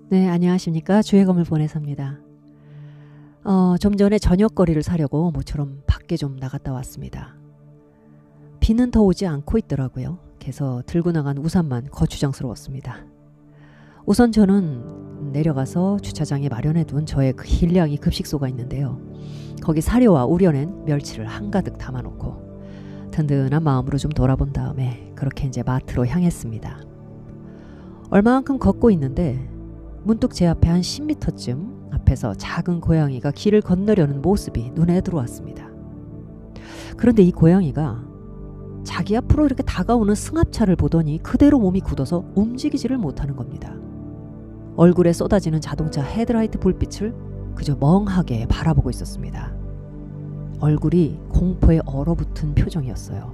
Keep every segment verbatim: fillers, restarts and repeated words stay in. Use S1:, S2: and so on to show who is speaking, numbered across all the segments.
S1: 네, 안녕하십니까. 주의 검을 보내섭니다. 어, 좀 전에 저녁거리를 사려고 모처럼 밖에 좀 나갔다 왔습니다. 비는 더 오지 않고 있더라고요. 그래서 들고 나간 우산만 거추장스러웠습니다. 우선 저는 내려가서 주차장에 마련해둔 저의 그 힐량이 급식소가 있는데요. 거기 사료와 우려낸 멸치를 한가득 담아놓고 든든한 마음으로 좀 돌아본 다음에 그렇게 이제 마트로 향했습니다. 얼마만큼 걷고 있는데 문득 제 앞에 한 십 미터쯤 앞에서 작은 고양이가 길을 건너려는 모습이 눈에 들어왔습니다. 그런데 이 고양이가 자기 앞으로 이렇게 다가오는 승합차를 보더니 그대로 몸이 굳어서 움직이지를 못하는 겁니다. 얼굴에 쏟아지는 자동차 헤드라이트 불빛을 그저 멍하게 바라보고 있었습니다. 얼굴이 공포에 얼어붙은 표정이었어요.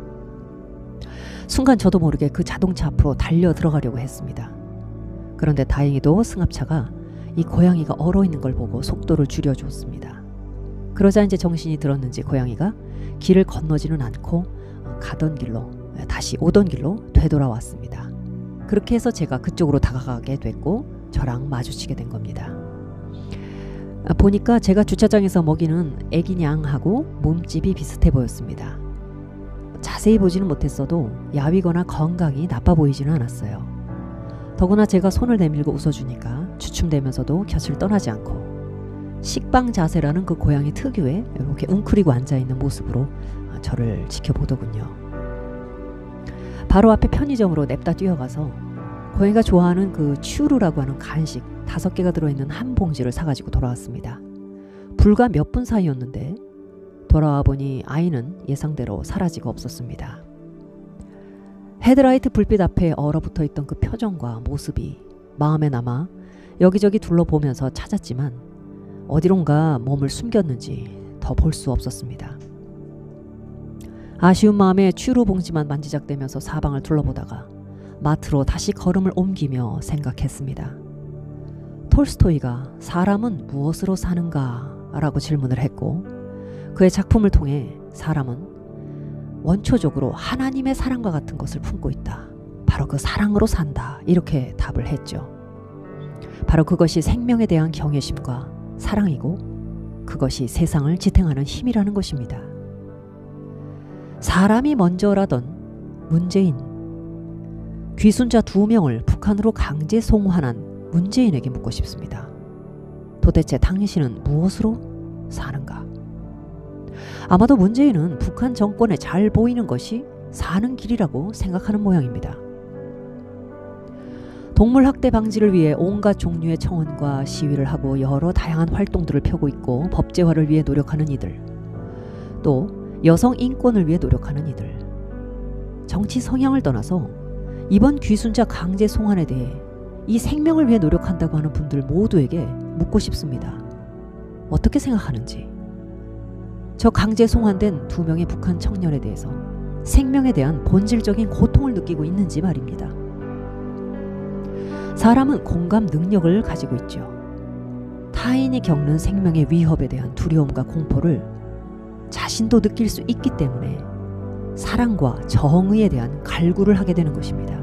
S1: 순간 저도 모르게 그 자동차 앞으로 달려 들어가려고 했습니다. 그런데 다행히도 승합차가 이 고양이가 얼어있는 걸 보고 속도를 줄여줬습니다. 그러자 이제 정신이 들었는지 고양이가 길을 건너지는 않고 가던 길로 다시 오던 길로 되돌아왔습니다. 그렇게 해서 제가 그쪽으로 다가가게 됐고 저랑 마주치게 된 겁니다. 보니까 제가 주차장에서 먹이는 애기냥하고 몸집이 비슷해 보였습니다. 자세히 보지는 못했어도 야위거나 건강이 나빠 보이지는 않았어요. 더구나 제가 손을 내밀고 웃어주니까 주춤대면서도 곁을 떠나지 않고 식빵 자세라는 그 고양이 특유의 이렇게 웅크리고 앉아있는 모습으로 저를 지켜보더군요. 바로 앞에 편의점으로 냅다 뛰어가서 고양이가 좋아하는 그 츄루라고 하는 간식 다섯 개가 들어있는 한 봉지를 사가지고 돌아왔습니다. 불과 몇 분 사이였는데 돌아와 보니 아이는 예상대로 사라지고 없었습니다. 헤드라이트 불빛 앞에 얼어붙어 있던 그 표정과 모습이 마음에 남아 여기저기 둘러보면서 찾았지만 어디론가 몸을 숨겼는지 더 볼 수 없었습니다. 아쉬운 마음에 츄루 봉지만 만지작대면서 사방을 둘러보다가 마트로 다시 걸음을 옮기며 생각했습니다. 톨스토이가 사람은 무엇으로 사는가? 라고 질문을 했고 그의 작품을 통해 사람은 원초적으로 하나님의 사랑과 같은 것을 품고 있다. 바로 그 사랑으로 산다. 이렇게 답을 했죠. 바로 그것이 생명에 대한 경외심과 사랑이고 그것이 세상을 지탱하는 힘이라는 것입니다. 사람이 먼저라던 문재인, 귀순자 두 명을 북한으로 강제 송환한 문재인에게 묻고 싶습니다. 도대체 당신은 무엇으로 사는가? 아마도 문재인은 북한 정권에 잘 보이는 것이 사는 길이라고 생각하는 모양입니다. 동물학대 방지를 위해 온갖 종류의 청원과 시위를 하고 여러 다양한 활동들을 펴고 있고 법제화를 위해 노력하는 이들, 또 여성 인권을 위해 노력하는 이들, 정치 성향을 떠나서 이번 귀순자 강제 송환에 대해 이 생명을 위해 노력한다고 하는 분들 모두에게 묻고 싶습니다. 어떻게 생각하는지. 저 강제 송환된 두 명의 북한 청년에 대해서 생명에 대한 본질적인 고통을 느끼고 있는지 말입니다. 사람은 공감 능력을 가지고 있죠. 타인이 겪는 생명의 위협에 대한 두려움과 공포를 자신도 느낄 수 있기 때문에 사랑과 정의에 대한 갈구를 하게 되는 것입니다.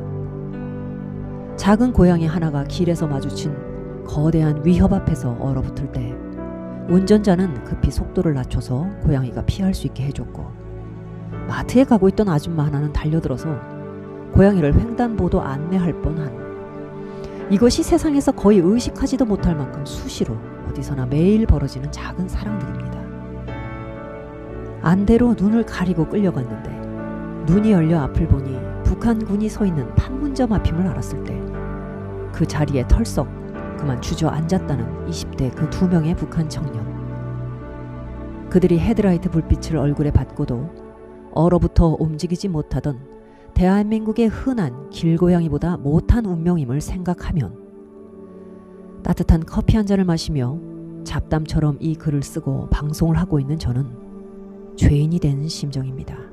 S1: 작은 고양이 하나가 길에서 마주친 거대한 위협 앞에서 얼어붙을 때 운전자는 급히 속도를 낮춰서 고양이가 피할 수 있게 해줬고 마트에 가고 있던 아줌마 하나는 달려들어서 고양이를 횡단보도 안내할 뻔한, 이것이 세상에서 거의 의식하지도 못할 만큼 수시로 어디서나 매일 벌어지는 작은 사랑들입니다. 안대로 눈을 가리고 끌려갔는데 눈이 열려 앞을 보니 북한군이 서 있는 판문점 앞임을 알았을 때 그 자리에 털썩 그만 주저앉았다는 이십 대 그 두 명의 북한 청년. 그들이 헤드라이트 불빛을 얼굴에 받고도 얼어붙어 움직이지 못하던 대한민국의 흔한 길고양이보다 못한 운명임을 생각하면 따뜻한 커피 한 잔을 마시며 잡담처럼 이 글을 쓰고 방송을 하고 있는 저는 죄인이 된 심정입니다.